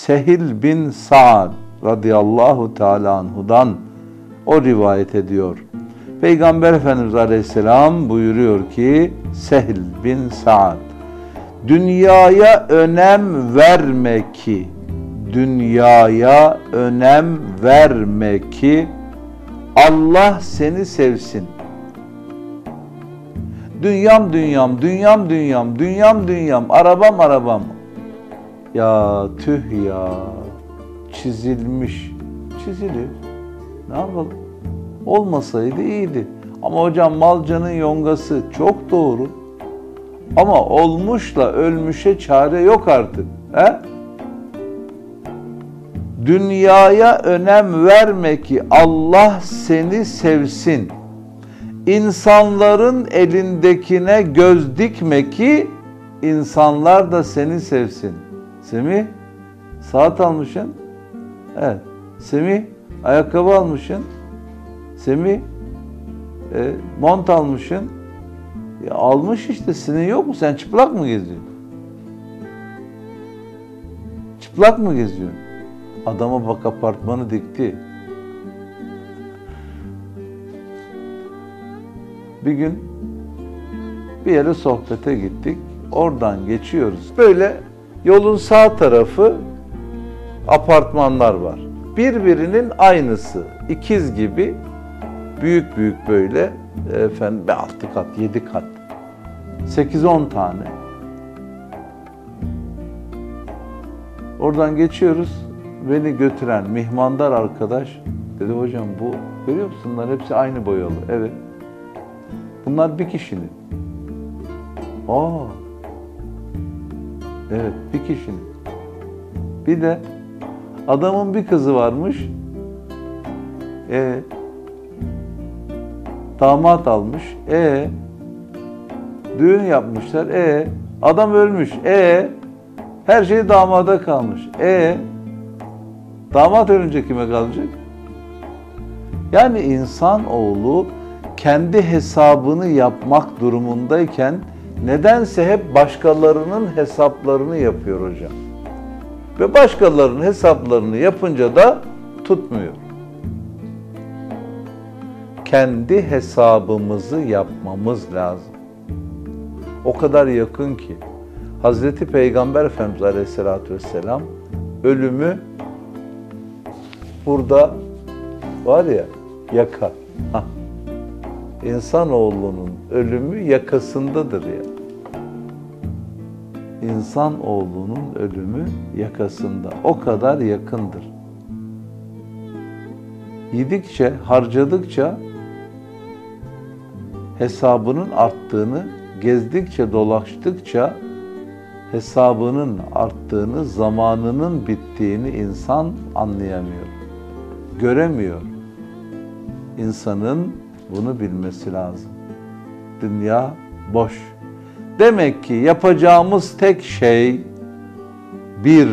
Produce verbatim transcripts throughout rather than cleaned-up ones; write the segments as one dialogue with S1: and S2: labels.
S1: Sehil bin Sa'd radıyallahu teala anhudan o rivayet ediyor. Peygamber Efendimiz Aleyhisselam buyuruyor ki, Sehil bin Sa'd, dünyaya önem verme ki, dünyaya önem verme ki Allah seni sevsin. Dünyam dünyam, dünyam dünyam, dünyam dünyam, arabam arabam. Ya tüh ya, çizilmiş, çizilir. Ne yapalım? Olmasaydı iyiydi. Ama hocam malcanın yongası, çok doğru. Ama olmuşla ölmüşe çare yok artık. He? Dünyaya önem verme ki Allah seni sevsin. İnsanların elindekine göz dikme ki insanlar da seni sevsin. Semih, saat almışsın. Evet. Semih, ayakkabı almışsın. Semih, e, mont almışsın. Ya almış işte, senin yok mu? Sen çıplak mı geziyorsun? Çıplak mı geziyorsun? Adama bak, apartmanı dikti. Bir gün bir yere sohbete gittik. Oradan geçiyoruz. Böyle yolun sağ tarafı apartmanlar var. Birbirinin aynısı. İkiz gibi büyük büyük böyle efendim altı kat, yedi kat. sekiz on tane. Oradan geçiyoruz. Beni götüren mihmandar arkadaş dedi, hocam bu görüyor musun? Bunlar hepsi aynı boyalı. Evet. Bunlar bir kişinin. Aa. Evet, bir kişinin. Bir de adamın bir kızı varmış. E damat almış. E düğün yapmışlar. E adam ölmüş. E her şey damada kalmış. E damat ölünce kime kalacak? Yani insanoğlu kendi hesabını yapmak durumundayken nedense hep başkalarının hesaplarını yapıyor hocam. Ve başkalarının hesaplarını yapınca da tutmuyor. Kendi hesabımızı yapmamız lazım. O kadar yakın ki Hazreti Peygamber Efendimiz Aleyhisselatü Vesselam ölümü burada var ya, yaka. Hah. İnsanoğlunun ölümü yakasındadır ya. İnsanoğlunun ölümü yakasında. O kadar yakındır. Yedikçe, harcadıkça hesabının arttığını, gezdikçe, dolaştıkça hesabının arttığını, zamanının bittiğini insan anlayamıyor. Göremiyor. İnsanın bunu bilmesi lazım. Dünya boş. Demek ki yapacağımız tek şey bir,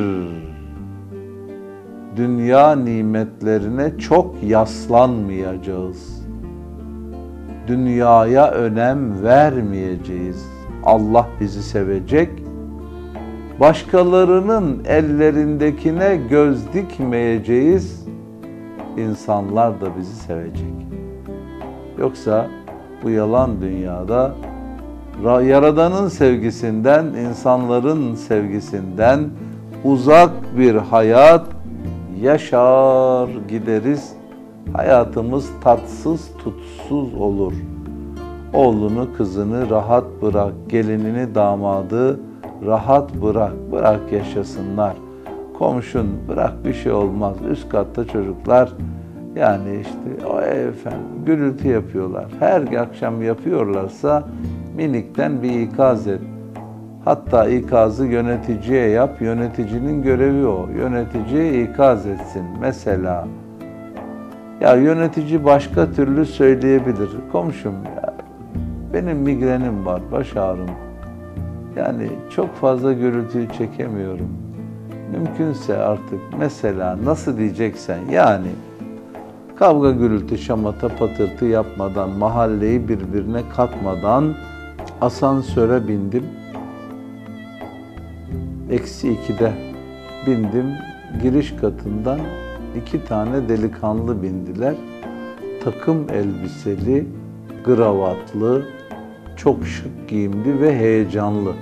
S1: dünya nimetlerine çok yaslanmayacağız. Dünyaya önem vermeyeceğiz. Allah bizi sevecek. Başkalarının ellerindekine göz dikmeyeceğiz. İnsanlar da bizi sevecek. Yoksa bu yalan dünyada Yaradan'ın sevgisinden, insanların sevgisinden uzak bir hayat yaşar gideriz. Hayatımız tatsız, tutsuz olur. Oğlunu, kızını rahat bırak, gelinini, damadı rahat bırak, bırak yaşasınlar. Komşun bırak, bir şey olmaz. Üst katta çocuklar yani işte o efendim gürültü yapıyorlar. Her akşam yapıyorlarsa minikten bir ikaz et. Hatta ikazı yöneticiye yap. Yöneticinin görevi o. Yöneticiye ikaz etsin. Mesela ya yönetici başka türlü söyleyebilir. Komşum ya benim migrenim var, baş ağrım. Yani çok fazla gürültüyü çekemiyorum. Mümkünse artık mesela nasıl diyeceksen yani kavga gürültü şamata patırtı yapmadan, mahalleyi birbirine katmadan asansöre bindim. Eksi ikide bindim. giriş katından iki tane delikanlı bindiler. Takım elbiseli, kravatlı, çok şık giyimli ve heyecanlı.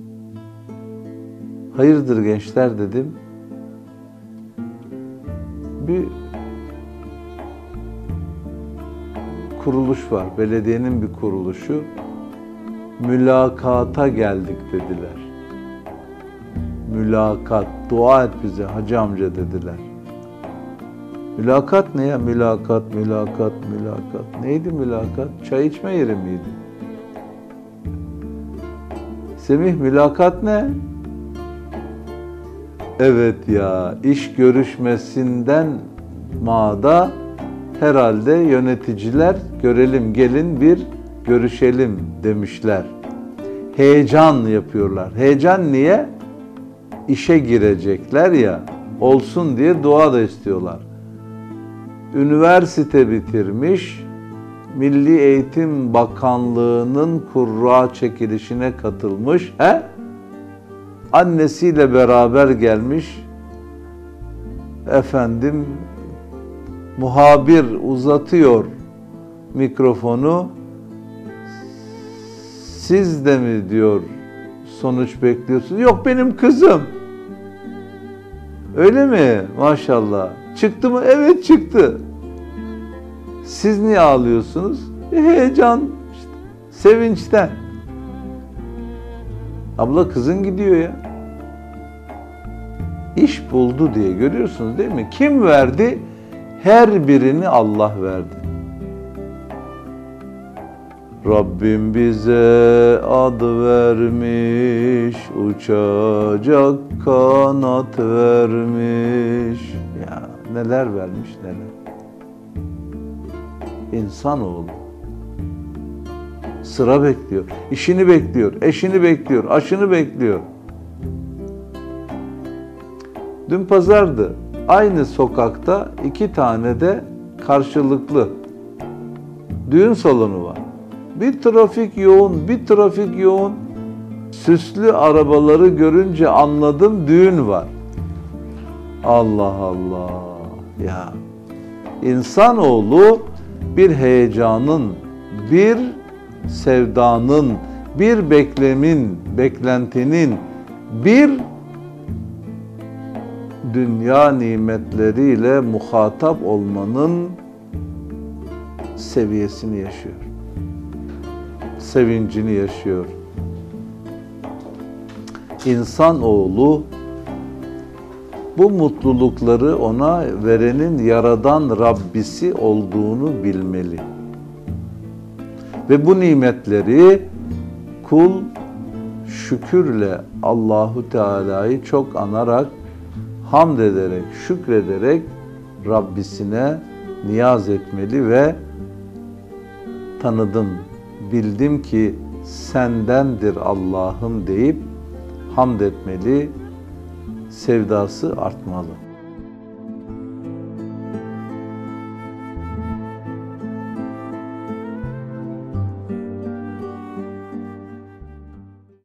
S1: Hayırdır gençler dedim. Bir kuruluş var, belediyenin bir kuruluşu. Mülakata geldik dediler. Mülakat, dua et bize hacı amca dediler. Mülakat ne ya? Mülakat, mülakat, mülakat. Neydi mülakat? Çay içme yeri miydi? Semih, mülakat ne? Evet ya, iş görüşmesinden ma'da herhalde yöneticiler görelim, gelin bir görüşelim demişler. Heyecan yapıyorlar. Heyecan niye? İşe girecekler ya, olsun diye dua da istiyorlar. Üniversite bitirmiş, Milli Eğitim Bakanlığı'nın kurra çekilişine katılmış. He? Annesiyle beraber gelmiş. Efendim, muhabir uzatıyor mikrofonu. Siz de mi diyor sonuç bekliyorsunuz? Yok, benim kızım. Öyle mi? Maşallah. Çıktı mı? Evet, çıktı. Siz niye ağlıyorsunuz? E, heyecan, işte, sevinçten. Abla, kızın gidiyor ya. İş buldu diye, görüyorsunuz değil mi? Kim verdi? Her birini Allah verdi. Rabbim bize ad vermiş, uçacak kanat vermiş. Ya neler vermiş neler. İnsanoğlu sıra bekliyor, işini bekliyor, eşini bekliyor, aşını bekliyor. Dün pazardı. Aynı sokakta iki tane de karşılıklı düğün salonu var. Bir trafik yoğun, bir trafik yoğun. Süslü arabaları görünce anladım düğün var. Allah Allah ya. İnsanoğlu bir heyecanın, bir sevdanın, bir beklemin, beklentinin, bir dünya nimetleriyle muhatap olmanın seviyesini yaşıyor. Sevincini yaşıyor. İnsanoğlu bu mutlulukları ona verenin yaradan Rabbisi olduğunu bilmeli. Ve bu nimetleri kul şükürle Allahu Teala'yı çok anarak, hamd ederek, şükrederek Rabbisine niyaz etmeli ve tanıdım, bildim ki sendendir Allah'ım deyip hamd etmeli, sevdası artmalı.